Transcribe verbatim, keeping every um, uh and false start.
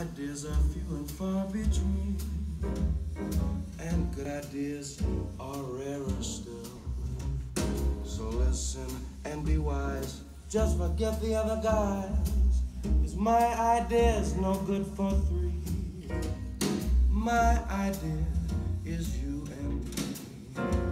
Ideas are few and far between, and good ideas are rarer still. So listen and be wise, just forget the other guys, 'cause my idea's no good for three. My idea is you and me.